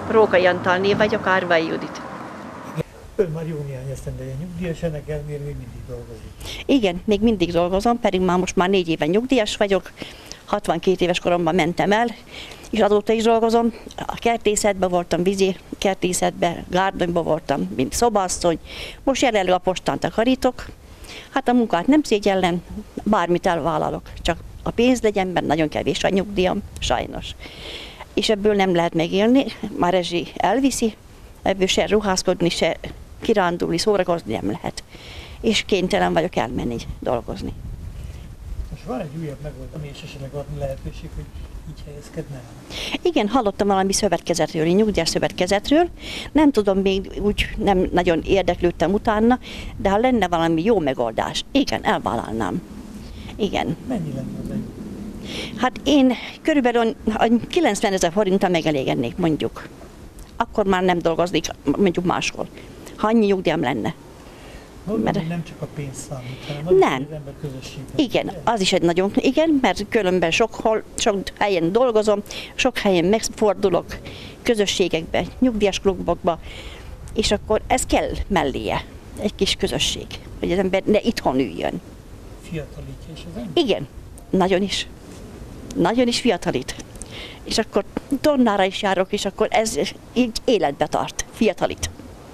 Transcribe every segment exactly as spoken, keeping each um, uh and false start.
Rókai Antalné vagyok, Árvai Judit. Ön már jó néhány esztendeje nyugdíjas, ennek ellenére még mindig dolgozik. Igen, még mindig dolgozom, pedig már most már négy éven nyugdíjas vagyok. hatvankét éves koromban mentem el, és azóta is dolgozom. A kertészetben voltam, vízi kertészetben, gárdonyban voltam, mint szobaasszony. Most jelenleg a postán takarítok. Hát a munkát nem szégyellem, bármit elvállalok, csak a pénz legyen, mert nagyon kevés a nyugdíjam, sajnos. És ebből nem lehet megélni, már rezsi elviszi, ebből se ruházkodni, se kirándulni, szórakozni nem lehet. És kénytelen vagyok elmenni dolgozni. Most van egy újabb megoldás, és esetleg adni lehetőség, hogy így helyezkedne? Igen, hallottam valami szövetkezetről, nyugdíjas szövetkezetről. Nem tudom, még úgy nem nagyon érdeklődtem utána, de ha lenne valami jó megoldás, igen, elvállalnám. Igen. Mennyi lenne az egy? Hát én körülbelül kilencvenezer forinttal megelégednék, mondjuk. Akkor már nem dolgoznék, mondjuk máshol. Ha annyi nyugdíjam lenne. Gondolom, mert nem csak a pénz számít, hanem nem. Az ember közösséget. Igen, az is egy nagyon, igen, mert különben sok, sok helyen dolgozom, sok helyen megfordulok, közösségekbe, nyugdíjas klubokba, és akkor ez kell melléje, egy kis közösség, hogy az ember ne itthon üljön. Fiatalítja is az ember? Igen, nagyon is. Nagyon is fiatalít. És akkor tornára is járok, és akkor ez így életbe tart, fiatalít.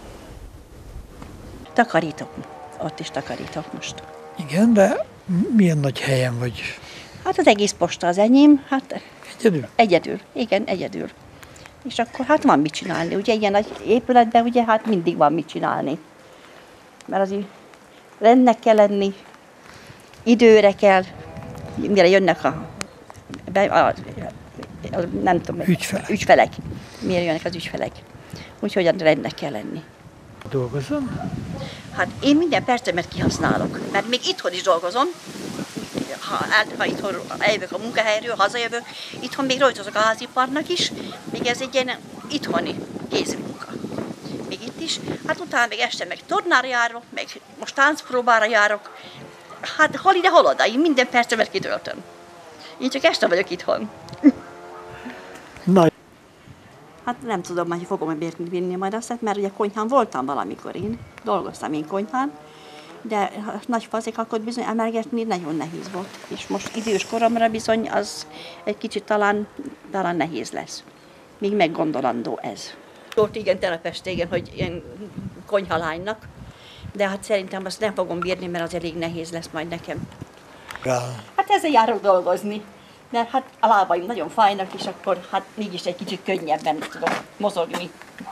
Takarítok. Ott is takarítok most. Igen, de milyen nagy helyen vagy? Hát az egész posta az enyém, hát Egyedül? egyedül, igen, egyedül. És akkor hát van mit csinálni, ugye ilyen nagy épületben ugye hát mindig van mit csinálni. Mert azért rendnek kell lenni, időre kell, mire jönnek a, a, a, a nem tudom, ügyfelek. ügyfelek, mire jönnek az ügyfelek. Úgyhogy rendnek kell lenni. Dolgozom? Hát én minden percemet kihasználok, mert még itthon is dolgozom, ha, ha itthon eljövök a munkahelyről, hazajövök, itthon még rajtozok a háziparnak is, még ez egy ilyen itthoni kézmunka. Még itt is, hát utána még este meg tornára járok, meg most táncpróbára járok, hát hol ide, hol oda, én minden percemet kitöltöm. Én csak este vagyok itthon. Na. Hát nem tudom, hogy fogom vinni majd azt, mert ugye konyhán voltam valamikor én, dolgoztam én konyhán, de nagy fazék akkor bizony emelgetni nagyon nehéz volt. És most idős koromra bizony az egy kicsit talán, talán nehéz lesz. Még meggondolandó ez. Volt igen telepest, igen, hogy ilyen konyhalánynak, de hát szerintem azt nem fogom bírni, mert az elég nehéz lesz majd nekem. Ja. Hát ezzel járok dolgozni. Mert hát a lábaim nagyon fájnak, és akkor hát mégis egy kicsit könnyebben tudok mozogni.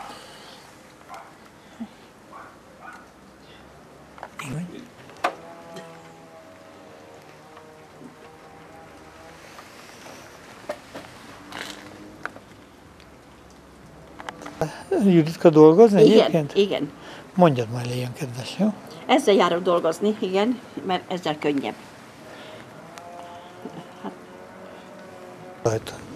Juditka dolgozni Igen, egyébként? igen. Mondjad majd, legyen kedves, jó? Ezzel járok dolgozni, igen, mert ezzel könnyebb. Rajta.